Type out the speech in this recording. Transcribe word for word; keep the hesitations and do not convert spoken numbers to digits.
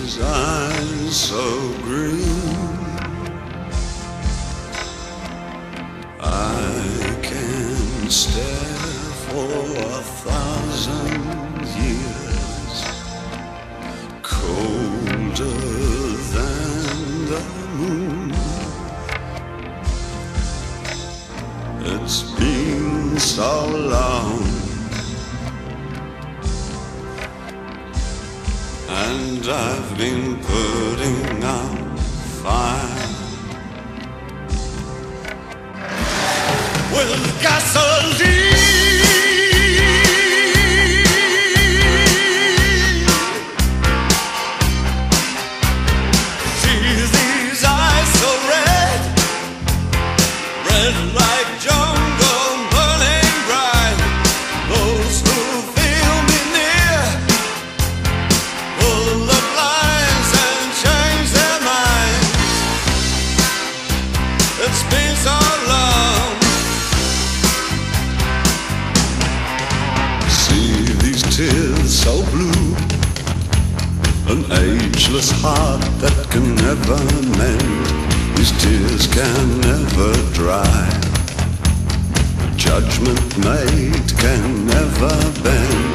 his eyes so green, I can stare for a thousand years, colder than the moon. It's been so long, and I've been putting out fire with gasoline. See these eyes so red, red like jungle burning bright. Those who feel me near will look lines and change their minds. It's been so long. See these tears so blue, an ageless heart that can never mend. These tears can never dry, a judgment made can never bend.